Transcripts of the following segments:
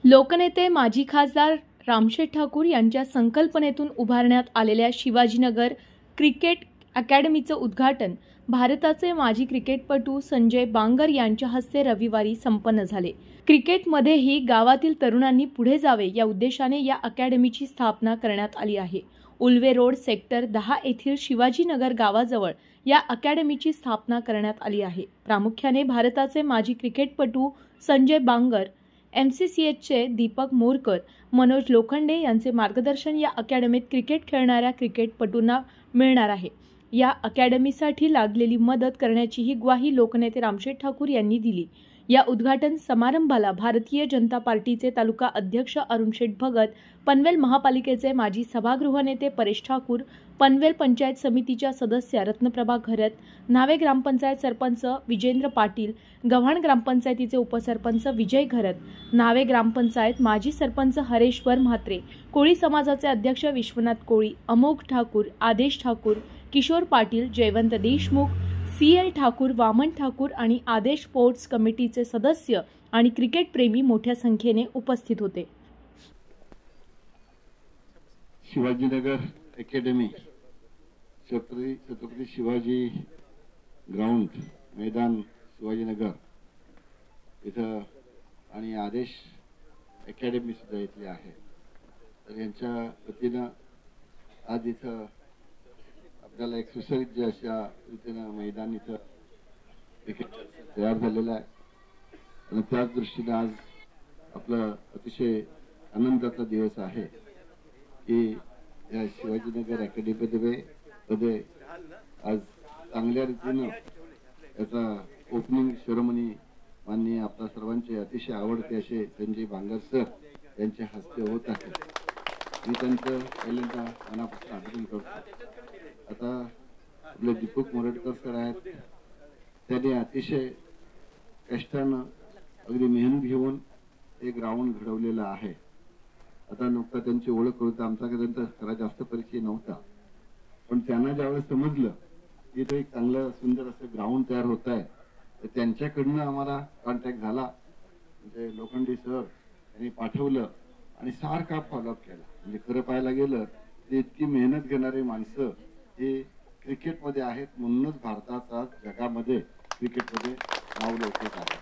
लोकनेते माजी खासदार रामशेठ ठाकूर यांच्या संकल्पनेतून उभारण्यात आलेल्या शिवाजीनगर क्रिकेट अकॅडमीचं उद्घाटन भारताचे माजी क्रिकेटपटू संजय बांगर यांच्या हस्ते रविवारी संपन्न झाले। क्रिकेटमध्येही गावातील तरुणांनी पुढे जावे या उद्देशाने या अकॅडमीची स्थापना करण्यात आली आहे। उल्वे रोड सेक्टर 10 येथील शिवाजीनगर गावाजवळ या अकॅडमीची स्थापना करण्यात आली आहे। प्रामुख्याने भारताचे माजी क्रिकेटपटू संजय बांगर, MCCHचे दीपक मोरकर, मनोज लोखंडे यांचे मार्गदर्शन या अकॅडमीत क्रिकेट खेळणाऱ्या क्रिकेटपटूंना मिळणार आहे। या अकॅडमीसाठी लागलेली मदत करण्याचीही ग्वाही लोकनेते रामशेठ ठाकूर यांनी दिली। या उद्घाटन समारंभाला भारतीय जनता पार्टीचे तालुका अध्यक्ष अरुणशेठ भगत, पनवेल महापालिकेचे माजी सभागृह नेते परेश ठाकूर, पनवेल पंचायत समितीच्या सदस्य रत्नप्रभा घरत, नावे ग्रामपंचायत सरपंच विजेंद्र पाटील, गव्हाण ग्रामपंचायतीचे उपसरपंच विजय घरत, नावे ग्रामपंचायत माजी सरपंच हरेश्वर म्हात्रे, कोळी समाजाचे अध्यक्ष विश्वनाथ कोळी, अमोघ ठाकूर, आदेश ठाकूर, किशोर पाटील, जयवंत देशमुख, CL ठाकूर, वामन ठाकूर आणि आदेश स्पोर्ट्स कमिटीचे सदस्य आणि क्रिकेट प्रेमी मोठ्या संख्येने उपस्थित होते। शिवाजीनगर अकॅडमी छत्रपती शिवाजी ग्राउंड मैदान शिवाजीनगर इथं आणि आदेश अकॅडमी सुद्धा इथली आहे। तर यांच्या वतीनं आज इथं आपल्याला एक सुसज्ज अशा रीतीनं मैदान इथं क्रिकेट तयार झालेलं आहे आणि त्याच दृष्टीने आज आपला अतिशय आनंदाचा दिवस आहे की या शिवाजीनगर अकॅडमीमध्ये आज चांगल्या रीतीनं याचा ओपनिंग सेरेमनी माननीय आपल्या सर्वांचे अतिशय आवडते असे संजय बांगर सर यांच्या हस्ते होत आहे। मी त्यांचं पहिल्यांदा मनापासून अभिनंदन करतो। आता आपले दीपक मोरडकर सर आहेत, त्यांनी अतिशय कष्टानं अगदी मेहनत घेऊन हे ग्राउंड घडवलेलं आहे। आता नुकता त्यांची ओळख होती, आमच्याकडे त्यांचा खरा जास्त परिचय नव्हता, पण त्यांना ज्यावेळेस समजलं की तो एक चांगलं सुंदर असं ग्राउंड तयार होत आहे तर त्यांच्याकडनं आम्हाला कॉन्टॅक्ट झाला। म्हणजे लोखंडे सर यांनी पाठवलं आणि सारखा फॉलोअप केला। म्हणजे खरं पाहायला गेलं तर इतकी मेहनत घेणारी माणसं हे क्रिकेटमध्ये आहेत, म्हणूनच भारताचा जगामध्ये क्रिकेटमध्ये नाव लौकिक आहे।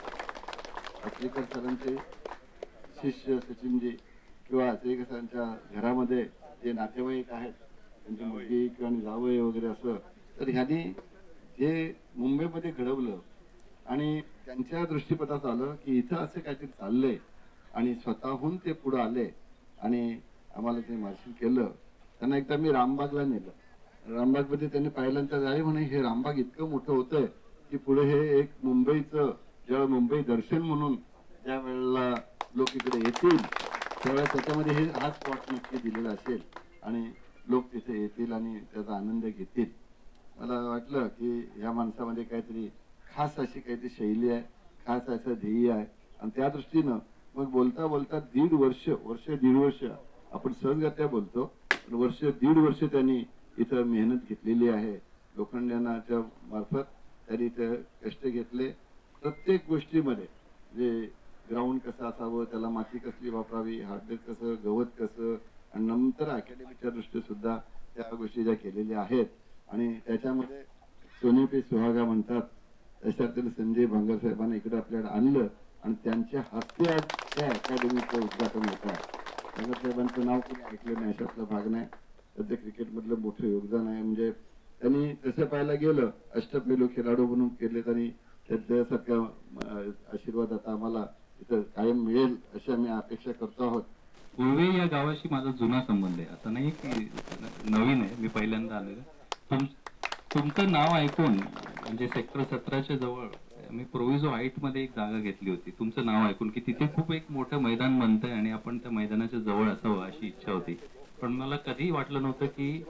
अचलेकर सरांचे शिष्य सचिनजी किंवा अचलेकर सरांच्या घरामध्ये जे नातेवाईक आहेत त्यांची मुलगी किंवा जावई वगैरे असं, तर ह्यांनी जे मुंबईमध्ये घडवलं आणि त्यांच्या दृष्टीपथात आलं की इथं असं काहीतरी चाललंय आणि स्वतःहून ते पुढे आले आणि आम्हाला ते मार्गदर्शन केलं। त्यांना एकदा मी रामबागला नेलं, रामबागमध्ये त्यांनी पाहिल्यानंतर आहे म्हणे हे रामबाग इतकं मोठं होतंय की पुढे हे एक मुंबईचं जेव्हा मुंबई दर्शन म्हणून ज्या वेळेला लोक इकडे येतील त्यावेळेला त्याच्यामध्ये हे हा स्पॉट नक्की दिलेला असेल आणि लोक तिथे येतील आणि त्याचा आनंद घेतील। मला वाटलं की ह्या माणसामध्ये काहीतरी खास अशी काहीतरी शैली आहे, खास असं ध्येय आहे आणि त्या दृष्टीनं मग बोलता बोलता दीड वर्ष आपण सहजगत्या बोलतो, वर्ष दीड वर्ष त्यांनी इथं मेहनत घेतलेली आहे। लोखंड्यांच्या मार्फत त्यांनी इथं कष्ट घेतले प्रत्येक गोष्टीमध्ये, जे ग्राउंड कसं असावं, त्याला माती कसली वापरावी, हार्डवेअर कसं, गवत कसं आणि नंतर अकॅडमीच्या दृष्टी सुद्धा त्या गोष्टी ज्या केलेल्या आहेत आणि त्याच्यामध्ये सोने पे सुहागा म्हणतात तशातील संजय बांगर साहेबांना इकडे आपल्याला आणलं आणि त्यांच्या हस्ते आज त्या अकॅडमीचं उद्घाटन होत आहे। बांगर साहेबांचं नाव कोणी ऐकलं नाही अशातला भाग नाही, सध्या क्रिकेटमधलं मोठं योगदान आहे। म्हणजे त्यांनी तसं पाहायला गेलं अष्टपैलू खेळाडू म्हणून केले तरी त्याच्यासारखा आशीर्वाद आता आम्हाला इथं कायम मिळेल अशी आम्ही अपेक्षा करतो आहोत। उल्वे या गावाशी माझा जुना संबंध आहे, असं नाही की नवीन आहे, मी पहिल्यांदा आलेलो। तुमचं नाव ऐकून म्हणजे सेक्टर 17च्या जवळ मी प्रोव्हिजो हाईट मध्ये एक जागा घेतली होती, तुमचं नाव ऐकून की तिथे खूप एक मोठं मैदान बनतंय आणि आपण त्या मैदानाच्या जवळ असावं अशी इच्छा होती। पण मला कधीही वाटलं नव्हतं की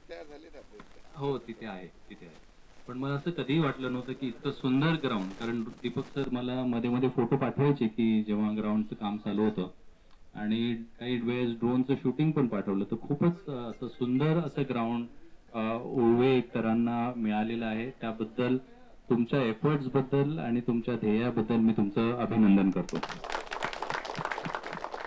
हो तिथे आहे, पण मला असं कधीही वाटलं नव्हतं की इतकं सुंदर ग्राउंड, कारण दीपक सर मला मध्ये मध्ये फोटो पाठवायचे की जेव्हा ग्राउंडचं काम चालू होतं आणि काही वेळेस ड्रोनचं शूटिंग पण पाठवलं, तर खूपच असं सुंदर असं ग्राउंड उल्वेकरांना मिळालेलं आहे। त्याबद्दल तुमच्या एफर्ट्स बद्दल आणि तुमच्या ध्येयाबद्दल मी तुमचं अभिनंदन करतो।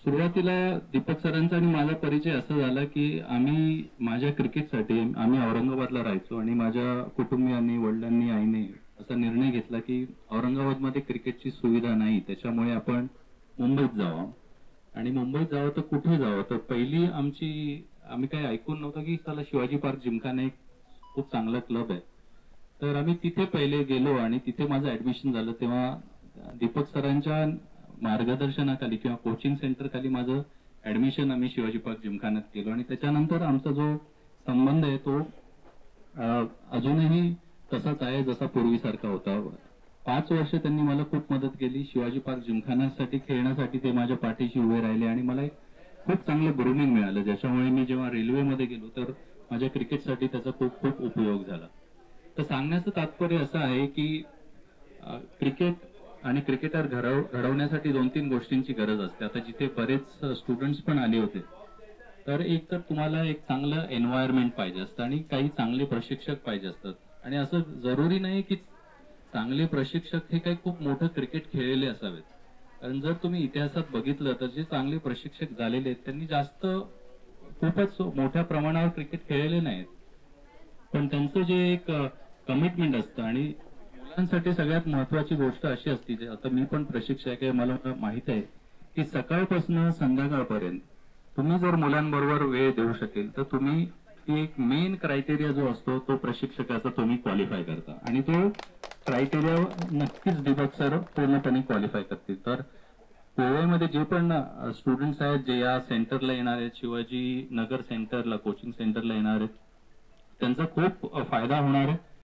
सुरुवातीला दीपक सरांचा आणि माझा परिचय असा झाला की आम्ही माझ्या क्रिकेटसाठी आम्ही औरंगाबादला राहायचो आणि माझ्या कुटुंबियांनी, वडिलांनी, आईने असा निर्णय घेतला की औरंगाबादमध्ये क्रिकेटची सुविधा नाही, त्याच्यामुळे आपण मुंबईत जावं. आणि मुंबईत जावं तर कुठे जावं, तर पहिली आम्ही काही ऐकून नव्हतं की चला शिवाजी पार्क जिमखाना एक खूप चांगला क्लब आहे. तर आम्ही तिथे पहिले गेलो आणि तिथे माझं ऍडमिशन झालं. तेव्हा दीपक सरांच्या मार्गदर्शनाखाली किंवा कोचिंग सेंटर खाली माझं ऍडमिशन आम्ही शिवाजी पार्क जिमखान्यात केलो आणि त्याच्यानंतर आमचा जो संबंध आहे तो अजूनही तसाच आहे जसा पूर्वीसारखा होता. 5 वर्ष त्यांनी मला खूप मदत केली. शिवाजी पार्क जिमखान्यासाठी खेळण्यासाठी ते माझ्या पाठीशी उभे राहिले आणि मला एक खूप चांगलं ग्रूमिंग मिळालं, ज्याच्यामुळे मी जेव्हा रेल्वेमध्ये गेलो तर माझ्या क्रिकेटसाठी त्याचा खूप खूप उपयोग झाला. तर सांगण्याचं तात्पर्य असं आहे की क्रिकेट आणि क्रिकेटर घडवण्यासाठी 2-3 गोष्टींची गरज असते. आता जिथे बरेच स्टुडंट्स पण आले होते, तर एक तर तुम्हाला एक चांगलं एन्व्हायरमेंट पाहिजे असतं आणि काही चांगले प्रशिक्षक पाहिजे असतात. आणि असं जरुरी नाही की चांगले प्रशिक्षक हे काही खूप मोठं क्रिकेट खेळलेले असावेत. कारण जर तुम्ही इतिहासात बघितलं तर जे चांगले प्रशिक्षक झालेले आहेत त्यांनी खूपच मोठ्या प्रमाणावर क्रिकेट खेळलेले नाहीत, पण त्यांचं जे एक कमिटमेंट असतं. आणि मुलांसाठी सगळ्यात महत्वाची गोष्ट अशी असते, आता मी पण प्रशिक्षक आहे, मला माहित आहे की सकाळपासून संध्याकाळपर्यंत तुम्ही जर मुलांबरोबर वेळ देऊ शकेल तर तुम्ही एक मेन क्रायटेरिया जो असतो तो प्रशिक्षकाचा तुम्ही क्वालिफाय करता आणि तो क्रायटेरिया नक्कीच दीपक सर पूर्णपणे क्वालिफाय करतील. तर गोव्यामध्ये जे पण स्टुडंट्स आहेत जे या सेंटरला येणार आहेत, शिवाजी नगर सेंटरला, कोचिंग सेंटरला येणार आहेत, त्यांचा खूप फायदा होणार आहे.